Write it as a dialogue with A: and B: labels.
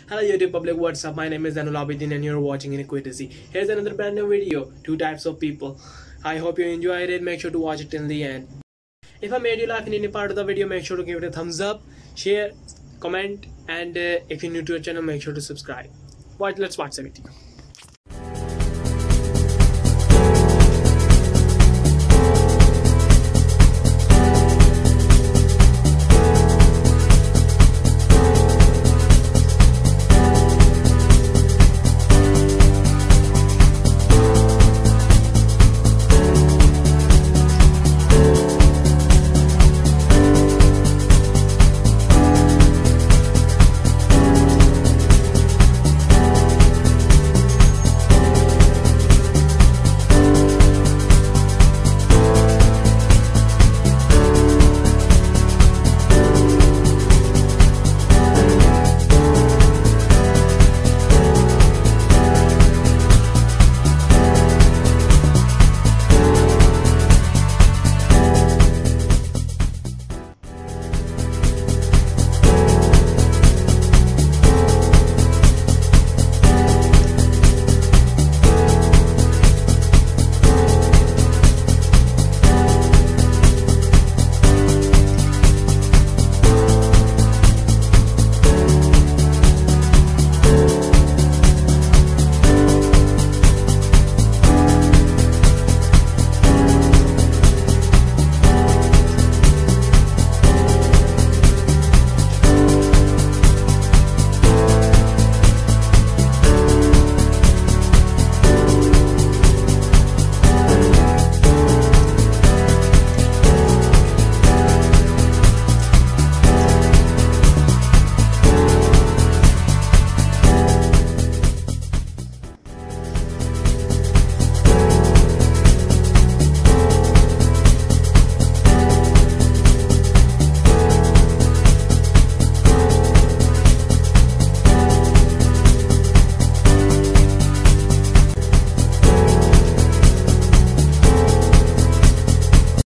A: Hello YouTube public, what's up? My name is Zanul Abidin and you're watching IniquitousZ. Here's another brand new video, two types of people. I hope you enjoyed it. Make sure to watch it till the end. If I made you laugh in any part of the video, make sure to give it a thumbs up, share, comment, and if you're new to our channel, make sure to subscribe. Let's watch the video.